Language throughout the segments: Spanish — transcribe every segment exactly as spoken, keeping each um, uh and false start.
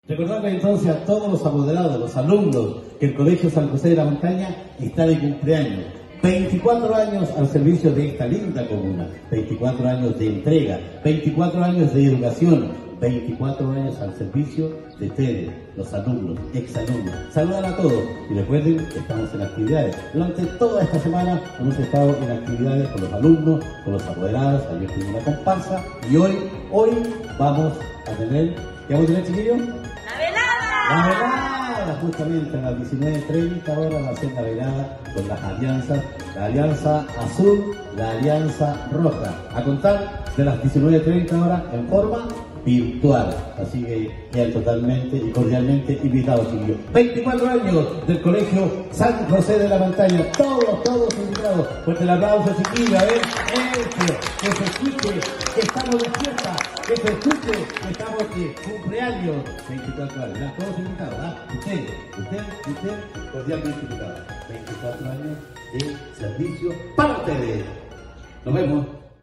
Recordarle entonces a todos los apoderados, los alumnos, que el Colegio San José de la Montaña está de cumpleaños. veinticuatro años al servicio de esta linda comuna, veinticuatro años de entrega, veinticuatro años de educación, veinticuatro años al servicio de ustedes, los alumnos, exalumnos. Saludan a todos y recuerden que estamos en actividades. Durante toda esta semana hemos estado en actividades con los alumnos, con los apoderados, ayer tuvimos una comparsa y hoy, hoy vamos a tener, ¿qué vamos a tener, chiquillos? ¡La velada! La velada, justamente a las diecinueve treinta horas va a ser la velada con las alianzas, la alianza azul, la alianza roja, a contar de las diecinueve treinta horas en forma virtual, así que quedan totalmente y cordialmente invitados, chiquillos. veinticuatro años del Colegio San José de la Montaña, todos, todos invitados. Fuerte el aplauso, chiquillos, a ver, eso, que se escuche, que estamos despiertas, que se escuche, que estamos de cumpleaños, veinticuatro años, ¿verdad? Todos invitados, ¿verdad? Usted, usted, usted, cordialmente invitados, veinticuatro años de servicio para ustedes. Nos vemos.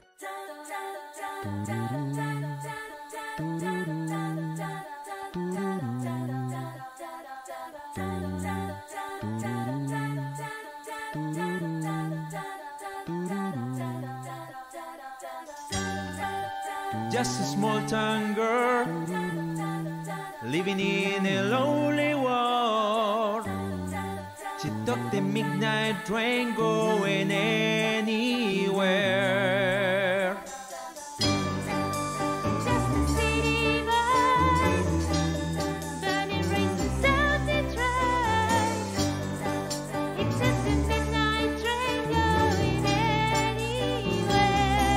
Just a small town girl living in a lonely world. She took the midnight train going anywhere. Just a city boy, burning rings of self-destruct. It's just a midnight train going anywhere.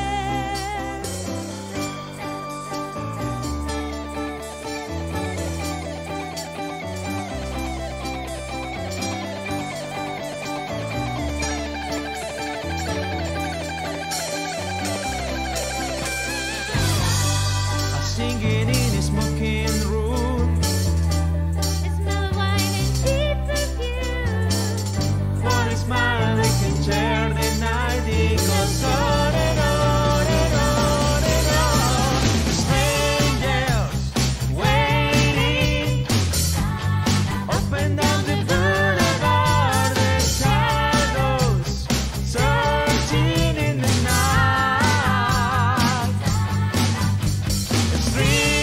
Singing in a smoking room, The smell of wine and cheap perfume. for a smile they can share the night. It goes on and on and on and on. Strangers waiting, open down the boulevard, the shadows searching in the night. The street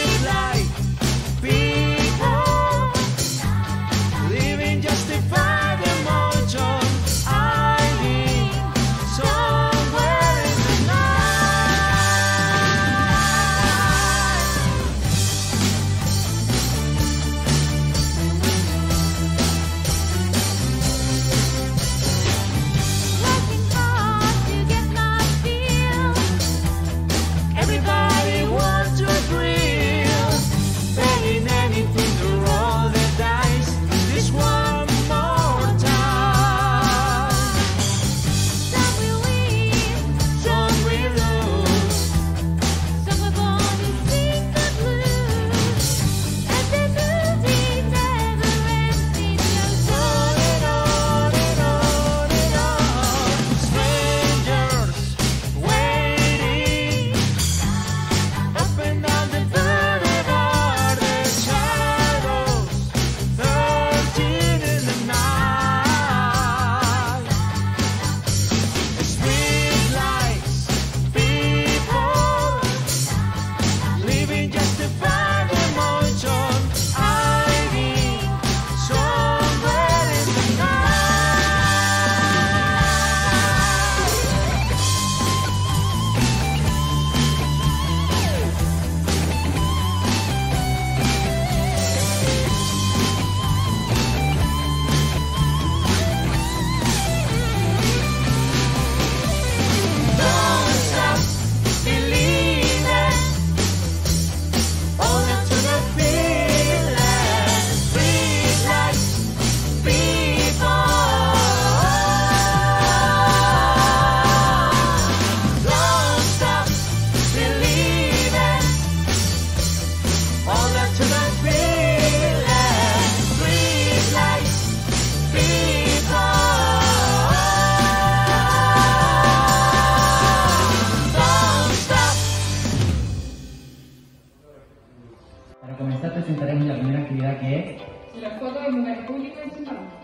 Para comenzar presentaremos la primera actividad, que es la foto del lugar público en su mano.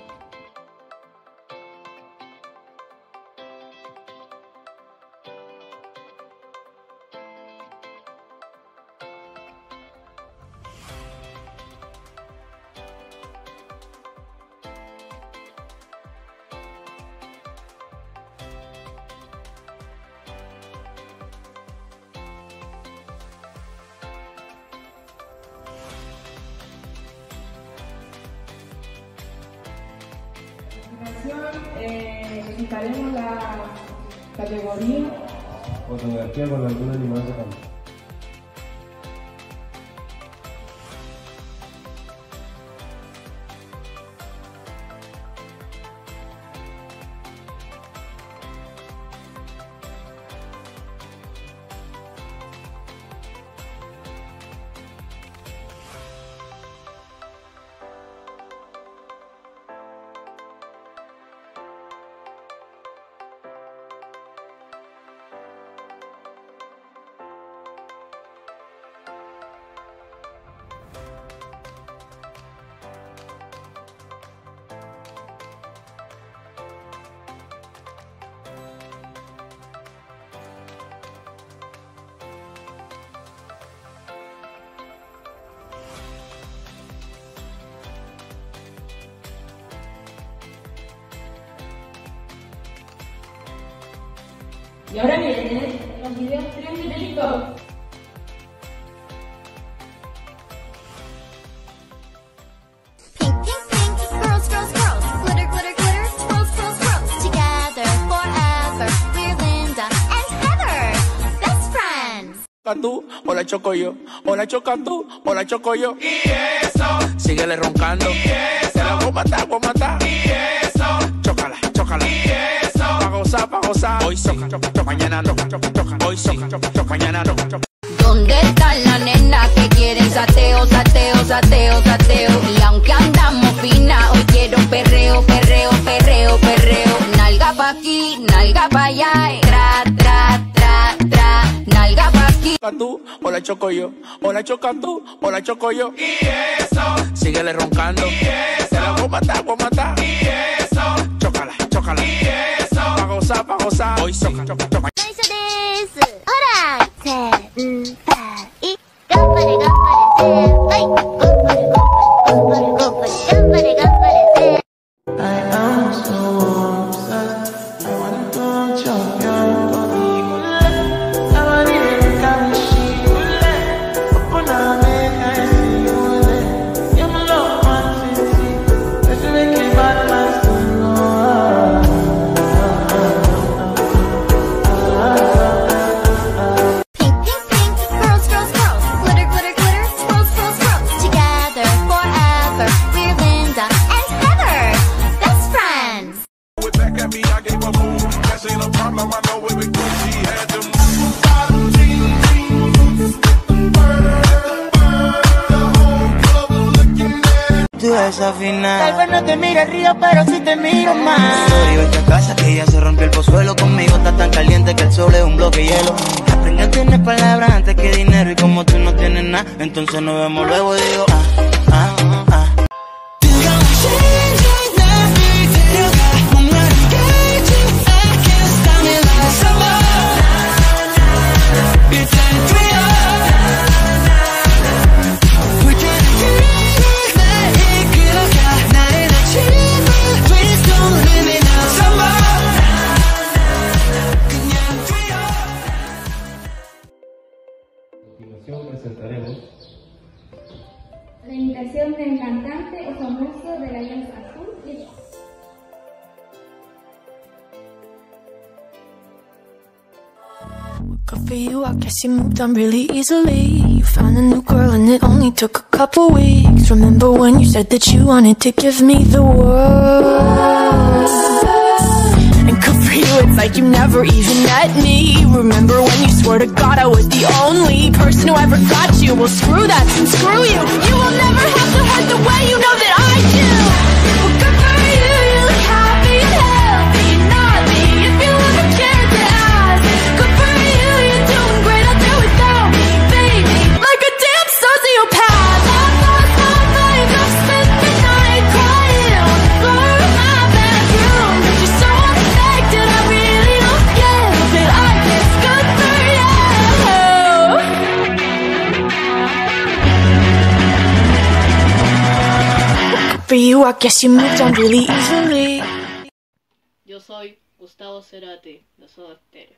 Eh, presentaremos la categoría fotografía con algún animal de campo. y ahora vienen los videos trending de TikTok. Pink, pink, pink, girls, girls, girls, glitter, glitter, glitter, swirls, swirls, swirls, together forever. We're Linda and Heather, best friends. Tú, o la choco yo, o la choca tú, o la choco yo. Y eso, síguele roncando. Y eso, te la voy a matar, voy a matar. Y eso, chócala, chócala. Y eso, pa' gozar, pa' gozar. Hoy soca, choca, choca, mañana no, choca, choca. Hoy soca, choca, choca, mañana no, choca. ¿Dónde están las nenas que quieren sateo, sateo, sateo, sateo? Y aunque andamos fina, hoy quiero perreo, perreo, perreo, perreo. Nalga pa' aquí, nalga pa' allá, eh. Tra, tra, tra, tra, nalga pa' aquí. Tú, o la choco yo, o la choca tú, o la choco yo. Y eso, síguele roncando. Y eso, te la voy a matar, voy a matar. Y eso, chócala, chócala. Y eso, pa' gozar, pa' gozar. Hoy soca, choca, choca. 内緒ですほらせんぱい頑張れ頑張れ先輩頑張れ頑張れ頑張れ頑張れ頑張れ頑張れ先輩 I am so obsessed. I want to chop your body. I want it in Kamishi. Open up, make I see you. You're my love, man, city. Let's make it bad, man, so Pink, pink, pink, girls, girls, girls, glitter, glitter, glitter, swirls, swirls, swirls, together forever. We're Linda and Heather, best friends. With back at me, I gave a move. That ain't a problem, I know it with Gucci had them. tú esa final. Tal vez no te mire el río, pero sí te miro más. Sorry, vete a casa que ya se rompió el pozuelo. Conmigo está tan caliente que el sol es un bloque de hielo. Aprendí a tener palabras antes que dinero. Y como tú no tienes nada, entonces nos vemos luego. Digo, ah, ah, ah. Presentaremos La imitación del cantante o famoso de la Alianza Azul y Roja. Good for you, I guess you moved on really easily. You found a new girl and it only took a couple weeks. Remember when you said that you wanted to give me the world? And good for you, it's like you never even met me. Remember when you swore to God I was the only person who ever got you? Well, screw that and screw you. You will never have to hurt the way you know that I do. Well, good for you, you look happy and healthy and not me. If you ever cared to ask, good for you, you're doing great out there without me, baby. Like a damn sociopath. for you, I guess you moved on really easily. Yo soy Gustavo Cerati, de Soda Stereo.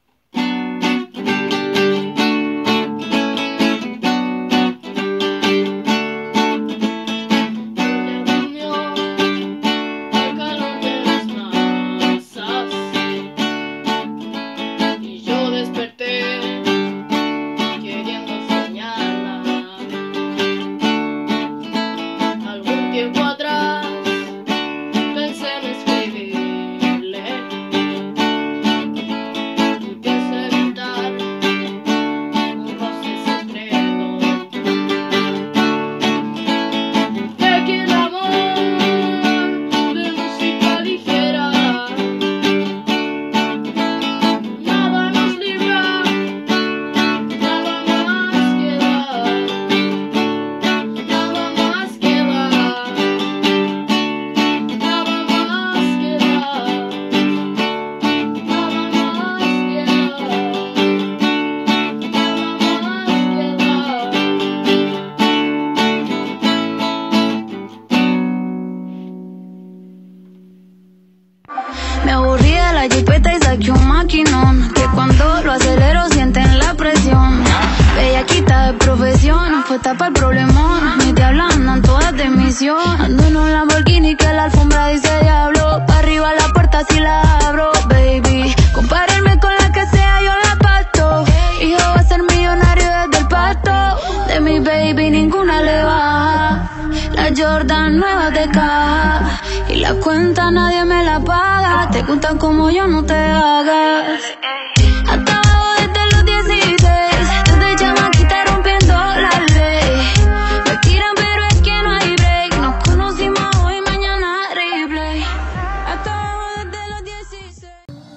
Me aburrí de la jipeta y saqué un maquinón, que cuando lo acelero sienten la presión. Bellaquita de profesión, no fue tapa el problemón. Mis diablas andan todas de misión. Ando en un Lamborghini que la alfombra dice diablo. Pa' arriba la puerta si la abro, baby. Compárenme con la que sea, yo la pasto. Hijo va a ser millonario desde el pasto. De mi baby ninguna le baja. La Jordan nueva de caja. Y la cuenta nadie me la paga. Te gustan como yo, no te hagas. Hasta abajo desde los dieciséis. Desde chamaquita rompiendo la ley. Me tiran pero es que no hay break. Nos conocimos hoy, mañana replay. Hasta abajo desde los dieciséis.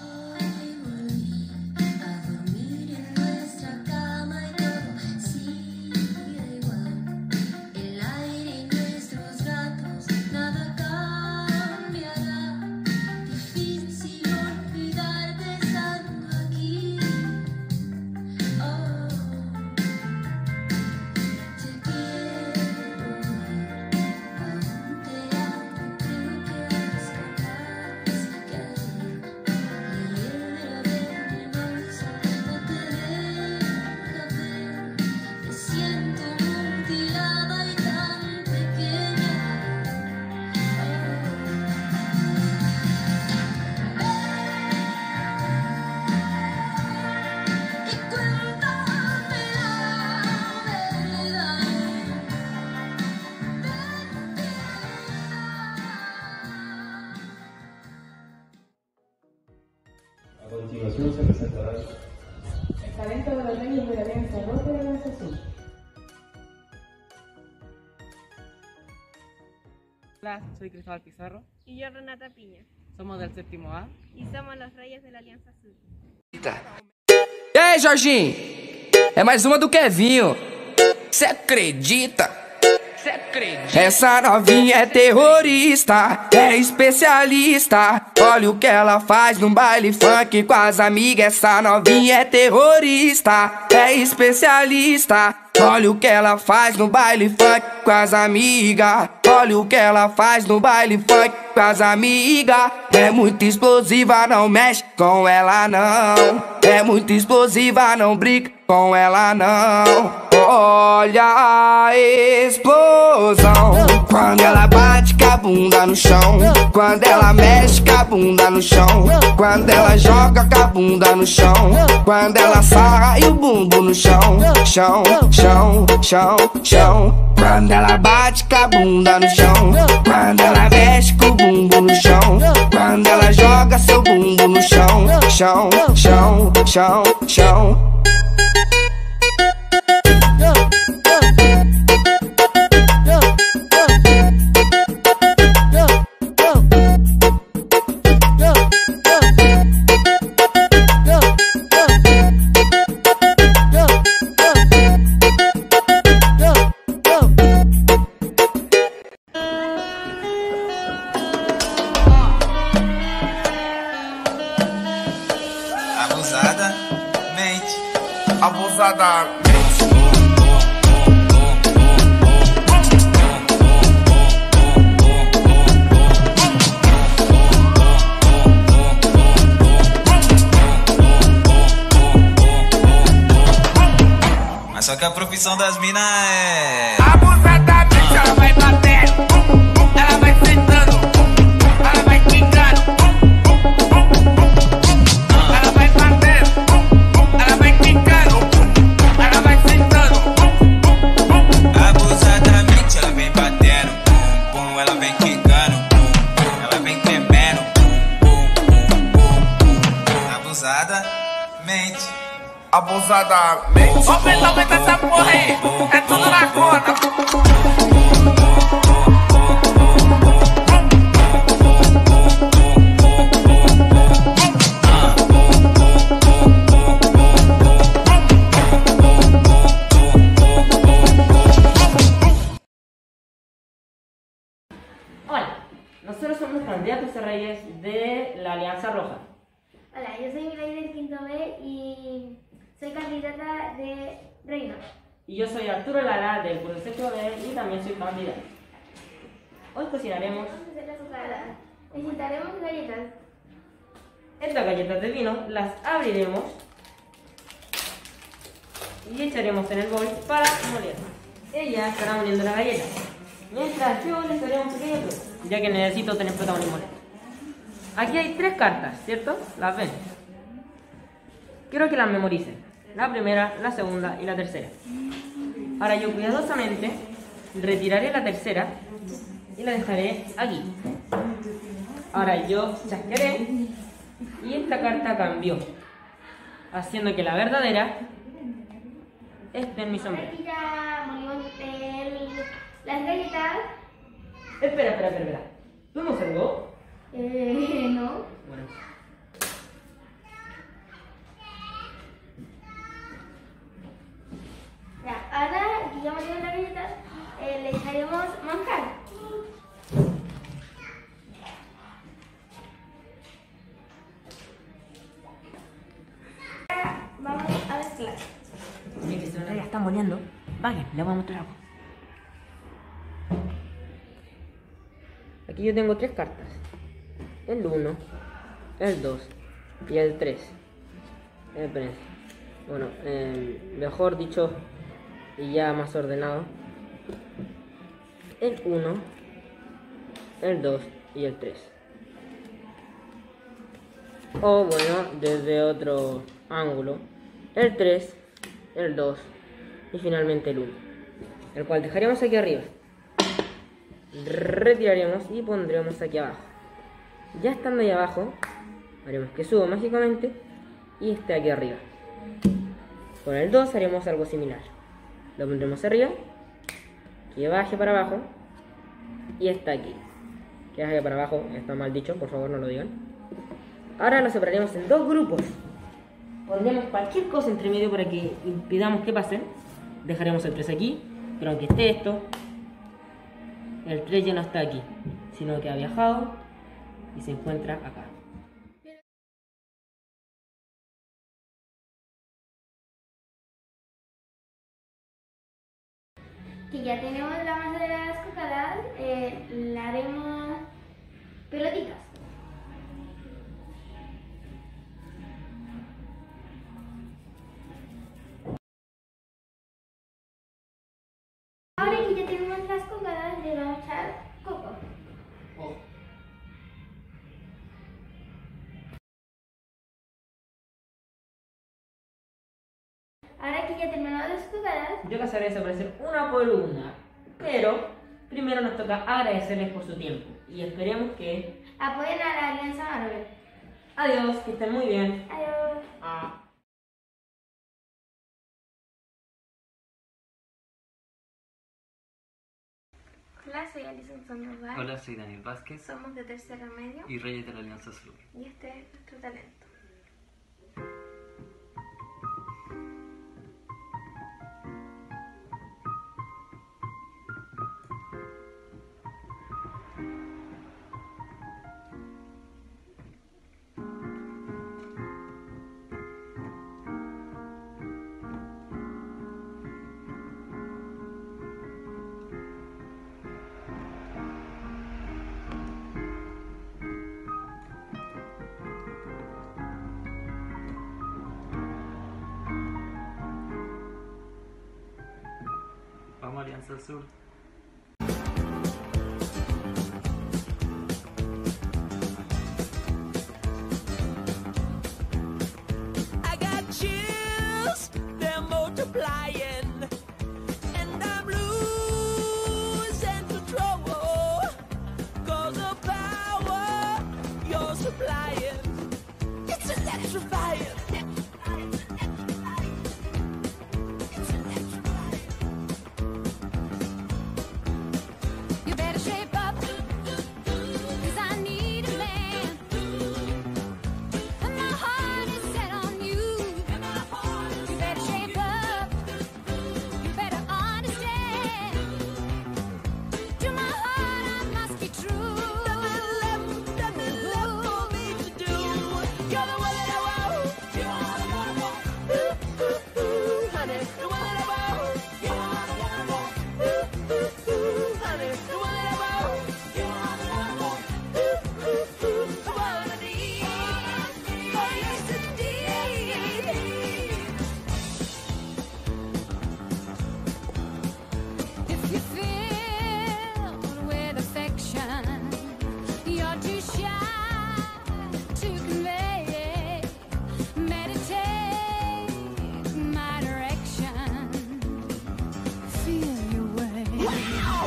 A dormir en nuestra cama y todo sigue igual. El aire y nuestros gatos, nada cambiará. Difícil olvidarte estando aquí. Oh, te quiero ver, aún te amo, creo que eres capaz de caer. Hiedra venenosa, no te deja ver. Te siento mutilada y tan pequeña. Y cuéntame la verdad. A continuación se presentará El talento de los Reyes de la Alianza Roja y Alianza Azul. Hola, soy Cristóbal Pizarro. Y yo, Renata Piña. Somos del séptimo A. Y somos los Reyes de la Alianza Azul. E aí, Jorginho? É mais uma do Kevinho. Cê acredita? Cê acredita? Essa novinha é terrorista, é especialista. Olha o que ela faz no baile funk com as amigas. Essa novinha é terrorista, é especialista. Olha o que ela faz no baile funk com as amigas. Olha o que ela faz no baile funk com as amigas. É muito explosiva, não mexe com ela não. É muito explosiva, não brinca com ela não. Olha a explosão quando ela bate com a bunda no chão. Quando ela mexe com a bunda no chão. Quando ela joga com a bunda no chão. Quando ela sarra e o bumbum no chão. Chão, chão, chão, chão. Quando ela bate com a bunda no chão. Quando ela mexe com o bumbum no chão. Quando ela joga seu bumbum no chão. Chão, chão, chão, chão. Abusadamente. Abusadamente. que a profissão das mina é Abusadamente ela vai batendo, bum, bum, ela vai sentando, bum, bum, ela vai quicando, bum, bum, bum, bum, ela vai batendo, bum, bum, ela vai quicando, bum, bum, ela vai sentando, bum, bum, bum. abusadamente ela vem batendo, bum, bum, ela vem quicando, bum, bum, ela vem tremendo, bum, bum, bum, bum, bum. Abusadamente, abusadamente. Aumenta, aumenta essa porra aí, é tudo na conta. Hola, nosotros somos candidatos a reyes de la Alianza Roja. Hola, yo soy Milay del quinto B y soy candidata de reina. Y yo soy Arturo Lara del curso sexto B y también soy candidato. Hoy cocinaremos Vamos a hacer las hojadas. Necesitaremos galletas. estas galletas de vino, las abriremos y echaremos en el bol para moler. Ella estará moliendo la galleta, mientras yo les daré un pequeño truco, ya que necesito tener protagonismo. Aquí hay tres cartas, ¿cierto? Las ven. Quiero que las memoricen. La primera, la segunda y la tercera. Ahora yo cuidadosamente retiraré la tercera y la dejaré aquí. Ahora yo chasquearé y esta carta cambió, haciendo que la verdadera esté en mi sombrero. Aquí ya molimos el- las galletas. Espera, espera, espera, espera. ¿Vemos algo? Eh, no. Bueno. Ya, ahora que ya molimos las galletas, eh, le echaremos manjar. Ahora vamos a mezclar. Miren que se ya está moliendo. Vaya, le voy a mostrar algo. Aquí yo tengo tres cartas. El uno, el dos y el tres. Espérense. Bueno, eh, mejor dicho y ya más ordenado. El uno, el dos y el tres. O bueno, desde otro ángulo, el tres, el dos y finalmente el uno, el cual dejaremos aquí arriba. Retiraremos y pondremos aquí abajo. Ya estando ahí abajo, haremos que suba mágicamente y esté aquí arriba. Con el dos haremos algo similar. Lo pondremos arriba, que baje para abajo y está aquí. Que baje para abajo, está mal dicho, por favor no lo digan. Ahora lo separaremos en dos grupos. Pondremos cualquier cosa entre medio para que impidamos que pasen. Dejaremos el tres aquí, pero aunque esté esto, el tres ya no está aquí, sino que ha viajado y se encuentra acá. Que ya tenemos la masa de las cocadas, eh, la haremos pelotitas. Ahora que ya tenemos las cocadas, le vamos a echar coco. Ahora que ya terminamos las cocadas, Yo las haré desaparecer una por una, pero primero nos toca agradecerles por su tiempo y esperemos que... apoyen a la Alianza Marvel. Adiós, que estén muy bien. Adiós. Ah. Hola, soy Alison Sandoval. Hola, soy Daniel Vázquez Somos de tercero medio y Reyes de la Alianza Azul. y este es nuestro talento. Vamos Alianza Azul. I got chills, they're multiplying, and I'm losing control. Cause the power you're supplying, it's electrifying. You better shape up, cause I need a man. And my heart is set on you. You better shape up, you better understand. To my heart I must be true. Nothing left for me to do. You're the one that I want. Ooh, ooh, ooh, honey, the one that I want. Ooh, ooh, ooh, honey, the one that I want. Ooh, ooh, ooh, the one I need. Oh yes indeed. If you filled with affection, you're too shy to convey. Meditate my direction. Feel your way. Wow!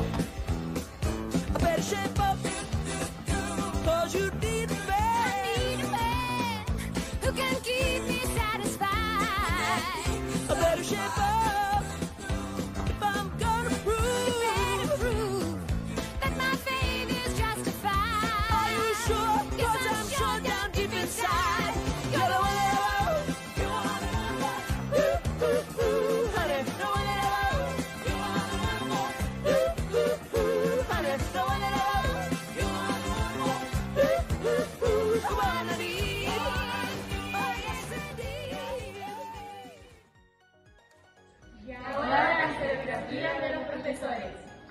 I better shape up, cause you need a I man. need a man who can keep me satisfied. I better shape up if I'm gonna You prove. better prove that my faith is justified. Are you sure? Yes, Cause I'm sure down deep inside. You're the one that I want. Ooh, ooh, ooh, honey, the one that I want. Ooh, ooh, ooh, honey, the one that I want. Ooh, ooh, ooh, the one I need. Oh yes indeed. Y ahora la historiografía de los profesores.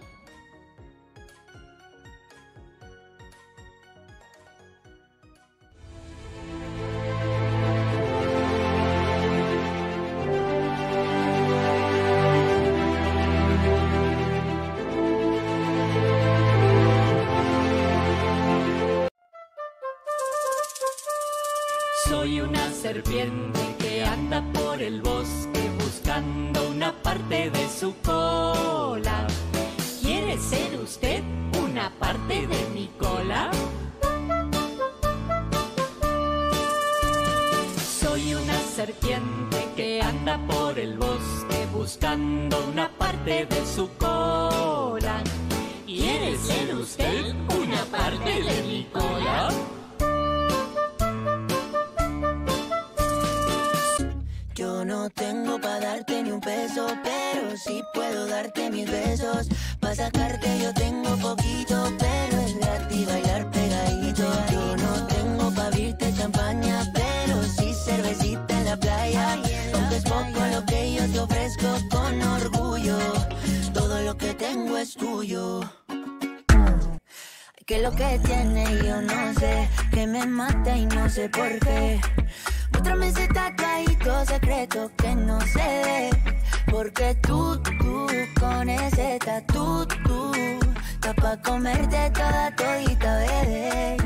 Soy una serpiente que anda por el bosque buscando una parte de su cola. ¿Quiere ser usted una parte de mi cola? Soy una serpiente que anda por el bosque buscando una parte de su cola. ¿Quiere ser usted una parte de mi cola? Yo no tengo pa' darte ni un peso, pero sí puedo darte mil besos. Pa' sacarte yo tengo poquito, pero es gratis bailar pegadito. Yo no tengo pa' abrirte champaña, pero sí cervecita en la playa. Aunque es poco lo que yo te ofrezco con orgullo, todo lo que tengo es tuyo. Que lo que tiene yo no sé, que me mata y no sé por qué. Muéstrame ese tatuadito secreto que no se ve, porque tú, tú, con ese tatu, tú, está pa' comerte toda todita, bebé.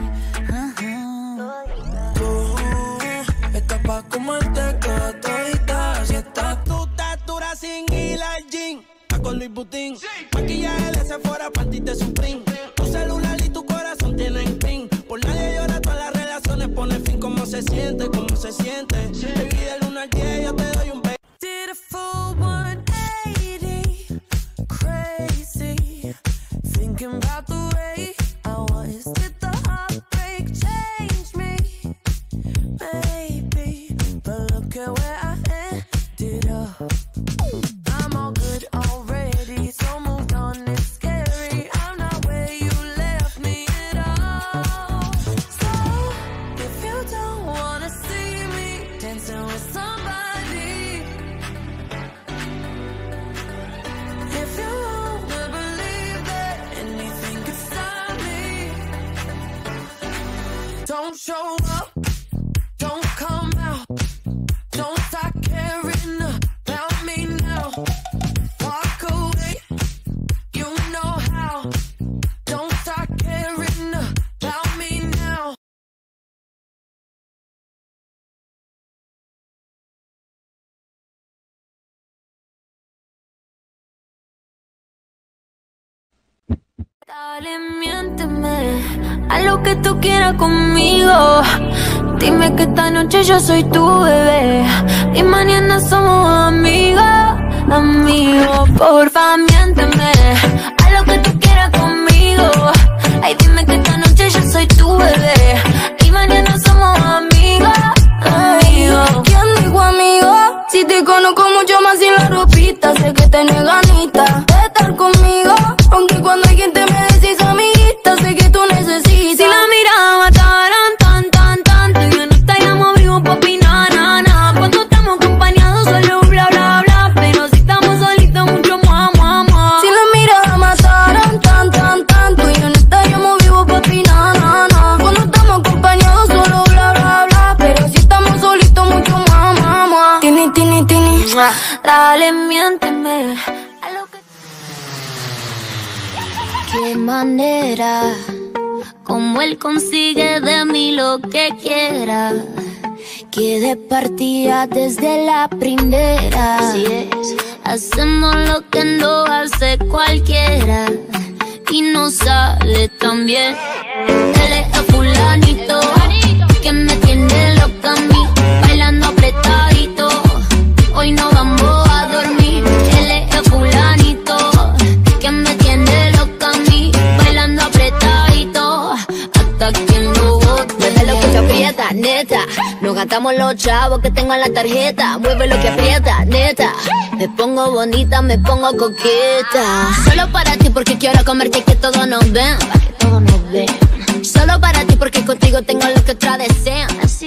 Ajá. Tú estás pa' comerte toda todita. Si estás tú, estás dura sin ir al gym. Está con Luis Butín, maquillaje de Sephora, panty de Supreme. Tu celular y tu corazón tienen pin. Por nadie llora, todas las relaciones pone fin. ¿Cómo se siente? ¿Cómo se siente? Baby, del uno al diez yo te doy un beso. Did a full one eighty, crazy, thinking about the way I was. Did the heartbreak change me? Maybe, but look at where I ended up. I'm all good already, so moved on, it's scary. I'm not where you left me at all. So, if you don't wanna see me dancing with somebody, if you wanna believe that anything could stop me, don't show up, don't come out, don't start caring about me now. Walk away. Dale, miénteme a lo que tú quieras conmigo. Dime que esta noche yo soy tu bebé y mañana somos amigos, amigos. Porfa, miénteme a lo que tú quieras conmigo. Ay, dime que esta noche yo soy tu bebé y mañana somos amigos, amigos. ¿Quién dijo amigo? Si te conozco mucho más sin la ropita, sé que tenés ganita de estar conmigo. Aunque cuando hay gente me decís amiguita, sé que tú necesitas. Si la mirada mataran tan, tan, tanto, yo no estaríamos vivos pa' opinar, na, na. Cuando estamos acompañados solo bla, bla, bla, pero si estamos solitos mucho más, más, más. Si la mirada mataran tan, tan, tanto, yo no estaríamos vivos pa' opinar, na, na. Cuando estamos acompañados solo bla, bla, bla, pero si estamos solitos mucho más, más, más. Tini, tini, tini, dale, miénteme. Qué manera, como él consigue de mí lo que quiera. Que de partida desde la primera. Así es. Hacemos lo que no hace cualquiera y no sale tan bien. Él es el fulanito que me tiene loca a mí, bailando apretadito. Hoy no vamos a dormir. Él es el fulanito que me tiene loca a mí, bailando apretadito hasta que lo bote. Mueve lo que te aprieta, neta. Nos gastamos los chavos que tengo en la tarjeta. Mueve lo que aprieta, neta. Me pongo bonita, me pongo coqueta. Solo para ti porque quiero comerte, que todos nos ven, pa' que todos nos ven. Solo para ti porque contigo tengo lo que otras desean. Así.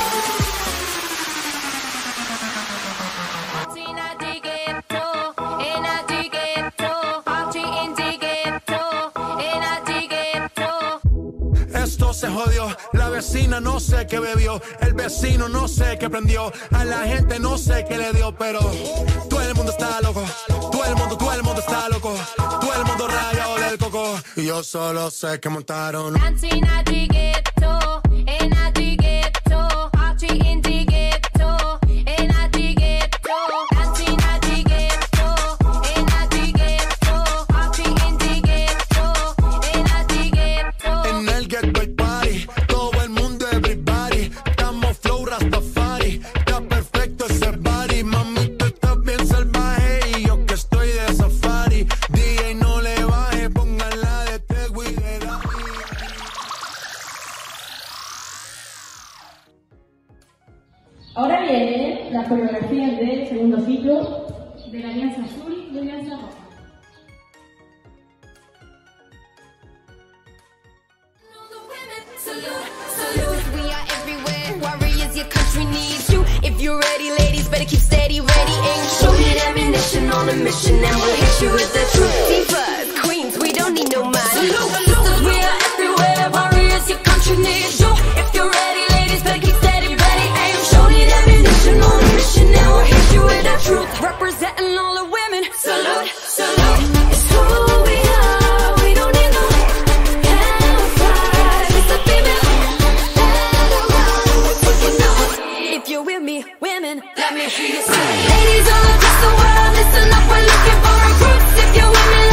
Esto se jodió, la vecina no sé qué bebió, el vecino no sé qué prendió, a la gente no sé qué le dio, pero todo el mundo está loco, todo el mundo, todo el mundo está loco, todo el mundo rayado del coco, y yo solo sé que montaron. Ahora viene la coreografía del segundo ciclo de la Alianza Azul y la Alianza Roja. We are everywhere, warriors, your country needs you. If you're ready, ladies, better keep steady, ready, aim, shoot. Need ammunition on a mission, and we'll hit you with the truth. Divas, queens, we don't need no man. Sisters, we are everywhere, warriors, your country needs you. If you're ready, ladies, better keep steady, ready, aim, shoot. Need ammunition on a mission, and we'll hit you with the truth. Representing all the women, salute, salute. It's who we are, we don't need no hellfire. It's the female. If you're with me, women, let me hear you say. Ladies all across the world, listen up, we're looking for recruits. If you're women,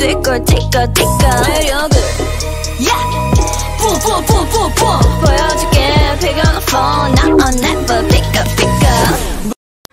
tickle, tickle, tickle. 매력을, yeah. Boom, boom, boom, boom, boom. 보여줄게. Pick up the phone, now I'll never pick up, pick up.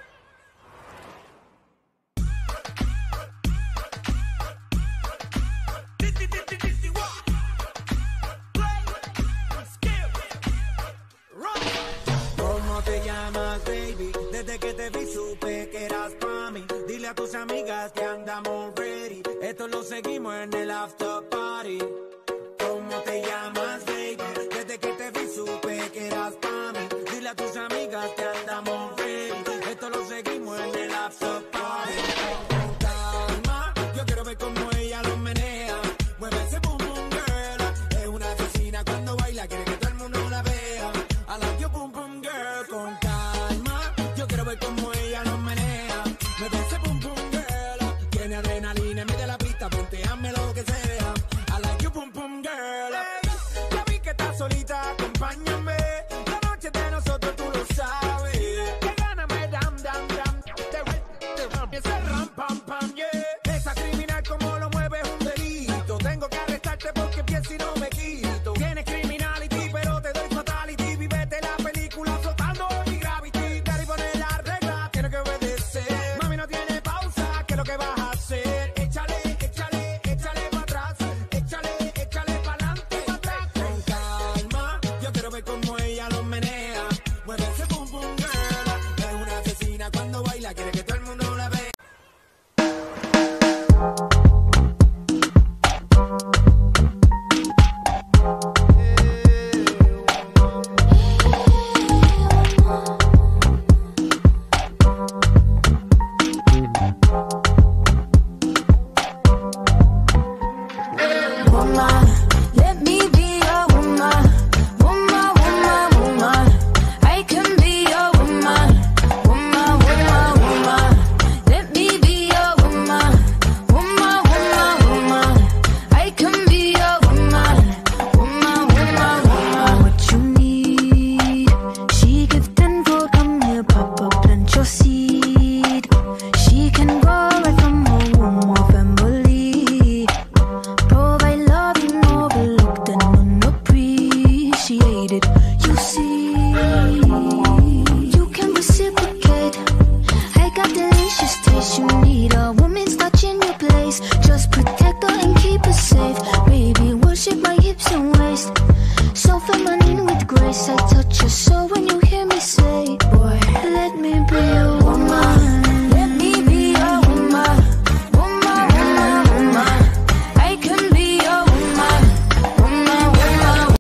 ¿Cómo te llamas, baby? Desde que te vi supe que eras pa' mí. Dile a tus amigas que andamos ready. Esto lo seguimos en el after party. ¿Cómo te llamas, baby? Desde que te vi supe que eras pa' mí. Dile a tus amigas que andamos ready. Esto lo seguimos en el after party. Con calma, yo quiero ver cómo ella lo menea. Mueve ese boom boom girl. Es una asesina cuando baila, quiere que todo el mundo la vea. I like your boom boom girl. Con calma, yo quiero ver cómo ella lo menea. Mueve ese boom boom girl. Tiene adrenalina en medio de la pista, ponteame lo que sea. I like your boom boom girl. Hey, ya vi que estás solita, acompáñame. La noche de nosotros tú lo sabes. Que gana me dam dam dam. Te ese ram pam pam yeah. Esa criminal como lo mueve es un delito. Tengo que arrestarte porque pienso y no me quito. Tienes criminality pero te doy fatality. Vivete la película flotando en gravity. Daddy pone la regla, tiene que obedecer. Mami no tiene pausa, ¿qué es lo que vas a hacer? Échale, échale, échale para atrás. Échale, échale para adelante, para atrás. Con calma, yo quiero ver cómo ella lo menea. Mueve ese boom boom girl. Es una asesina cuando baila, quiere que todo el mundo la vea. Woman, let me be your woman. Woman, woman, woman. I can be your woman. Woman, woman, woman. Let me be your woman. Woman, woman, woman. I can be your woman. Woman, woman, woman. What you need? She give tenfold, come here, pop up, plant your seed. She can go right from her womb of Emily. Provide love and overlooked and unappreciated. You see, you can reciprocate. I got delicious taste. You need a woman's touch in your place. Just protect her and keep her safe. Baby, worship my hips and waist. So feminine with grace. I touch your soul when you hear me say, boy, let me be your woman. Let me be your woman. Woman, woman, woman. I can be your woman. Woman, woman.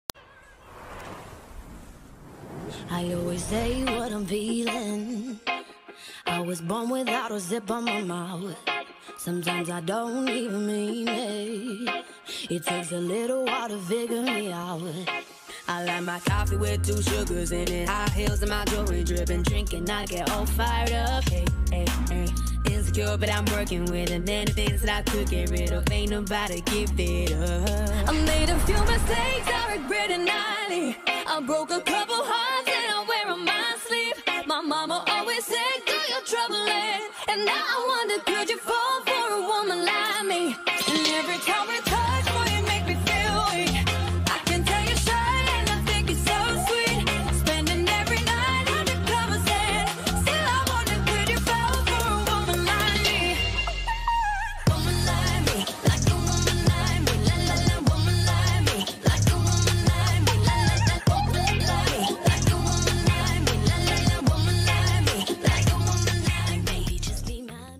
I always say what I'm feeling. I was born without a zip on my mouth. Sometimes I don't even mean it. It takes a little while to figure me out. I like my coffee with two sugars in it. High heels and my jewelry dripping. Drinking, I get all fired up. Hey, hey, hey. Insecure, but I'm working with it. Many things that I could get rid of. Ain't nobody give it up. I made a few mistakes, I regret it nightly. I broke a couple hearts and I wear on my sleeve. My mama always said, girl, you're troubling. And now I wonder, could you fall for a woman like me? And every time we touch, boy, you make me feel weak. I can tell you're shy and I think it's so sweet. Spending every night under covers and still I wonder, could you fall for a woman like me? Woman like me, like a woman like me, la la la. Woman like me, like a woman like me, la la la. Woman like me, like a woman like me, la la la. Woman like me, like a woman like me. Just be mine.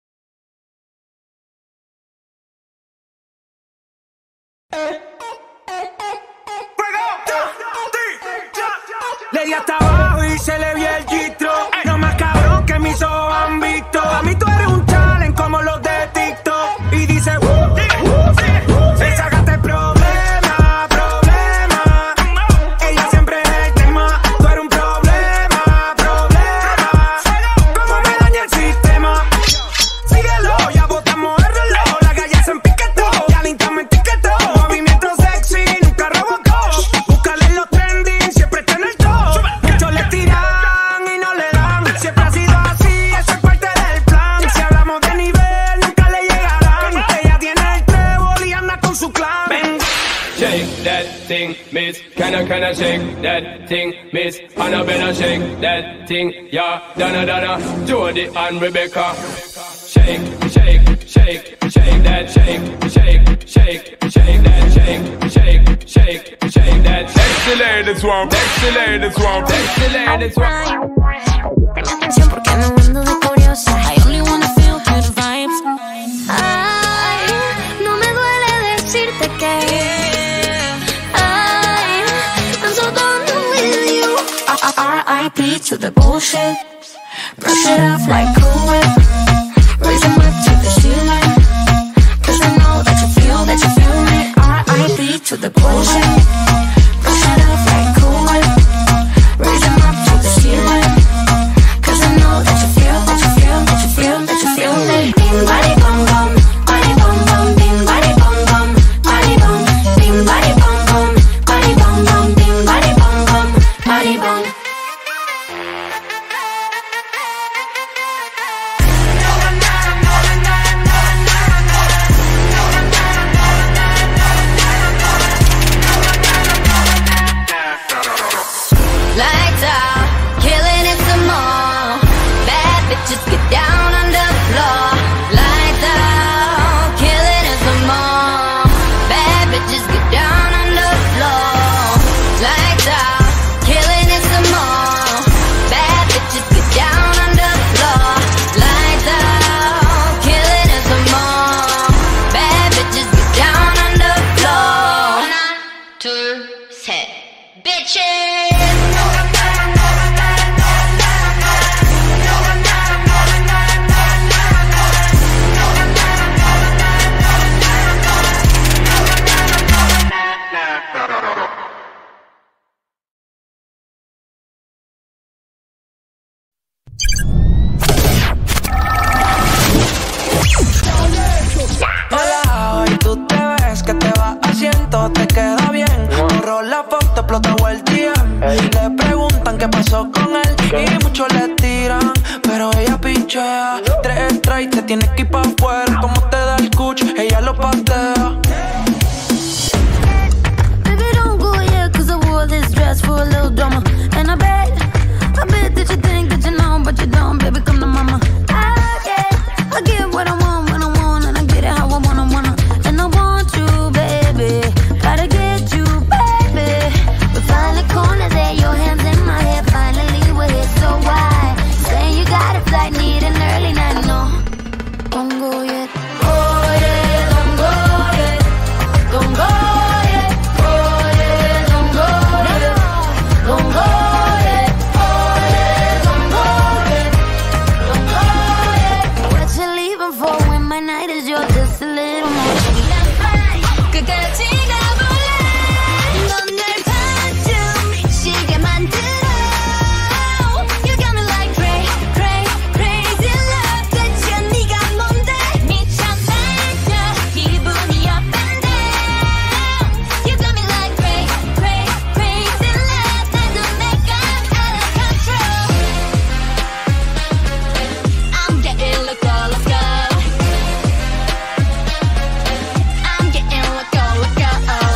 Le di hasta abajo y se le vio el gistro. No más cabrón que mis ojos han visto. A mí tú eres un challenge como los de TikTok. Y dice, uh, uh, se sacaste el problema, problema. Ella siempre es el tema. Tú eres un problema, problema. Como me daña el sistema. Síguelo, ya botamos el reloj. La calle se empiquetó, ya lintamos etiquetó. Movimiento sexy, nunca robocó. Búscale en los trending, siempre está en el top. Muchos le tiran y Donna shake that thing, Miss Annabella shake that thing, yeah. Donna Donna, Jody and Rebecca. Shake, shake, shake, shake that, shake, shake, shake, shake that, shake, shake, shake, shake that. Sexy ladies want, sexy ladies want, sexy ladies want. Porque me ando de curiosa. I only wanna feel good vibes. Ay, no me duele decirte que ay, I'm so done with you. R I P to the bullshit. Brush it off like Cool Whip. Raise them up to the ceiling. Cause I know that you feel, that you feel me. R I P to the bullshit. Brush it off like Cool Whip. Raise them up to the ceiling. Cause I know that you feel, that you feel, that you feel, that you feel me. Bing body bum bum, body bum bum, bing body bum bum, body bum, bing body bum bum, body bum bum, bing body bum bum, body bum. Lights out, killing it some more. Bad bitches get down on the floor. Lights out, killing it some more. Bad bitches get down on the floor. Lights out, killing it some more. Bad bitches get down on the floor. Lights out, killing it some more. Bad bitches get down on the floor. Una, two, set, bitches. Hola, hoy tú te ves que te vas haciendo, te queda bien. Borró la foto, explotó el D M. Le preguntan qué pasó con él y muchos le tiran, pero ella pinchea. Tres strikes, te tienes que ir pa' afuera. Como te da el cuch, ella lo patea. Baby, don't go yet, cause I wore this dress for a little drama. And I bet, I bet that you think that you know, but you don't, baby, come to mama. I get, I get what I want when I want, and I get it how I wanna, wanna. And I want you, baby, gotta get you, baby. We find the corner there, your hands in my hair, finally we're here, so why? Saying you got a flight, need an early night, no, don't go yet. Oh yeah, don't go yet, don't go yet. Oh yeah, don't go yet, don't go yet. Oh yeah, don't go yet, don't go yet. What you leaving for when my night is yours? Just a little more. 끝까지 가볼래. 넌 날 봐줘 미치게 만들어. You got me like cray, cray, crazy love. 대체 네가 뭔데? 미쳤나냐 기분이 up and down. You got me like cray, cray, crazy love. 나도 내가 out of control. I'm getting loco, loco. I'm getting loco, loco.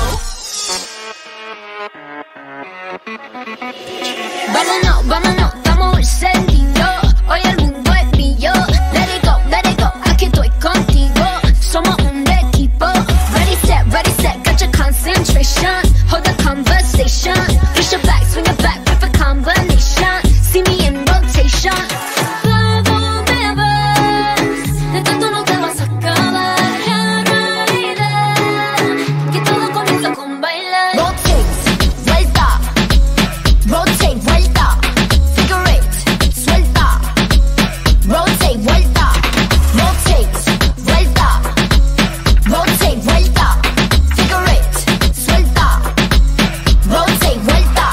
Vámonos, vámonos, estamos encendidos. Hoy el mundo es mío. Let it go, let it go, aquí estoy contigo. Somos un equipo. Ready, set, ready, set, got your concentration. Hold the conversation. Push your back, swing your back, perfect combination. See me in rotation. Todo me vas, de tanto no te vas a acabar. En realidad, que todo comienza con bailar. Rotate, vuelta. Rotate, vuelta. Figure eight, suelta. Rotate, vuelta. Rotate, vuelta. Rotate, vuelta. Figure eight, suelta. Rotate, vuelta.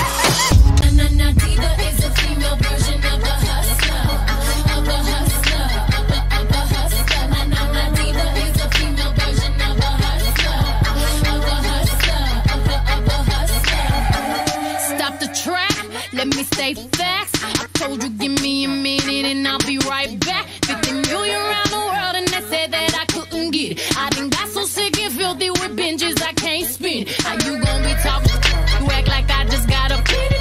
Diva is a female version of a hustler, of a hustler, of a, of a hustler. Diva is a female version of a hustler, of a hustler, of a, of a hustler. Stop the track, let me stay facts. I told you give me a minute and I'll be right back. fifty million around the world and they said that I couldn't get it. I done got so sick and filthy with binges I can't spin. How you gon' be talking? You act like I'm feeling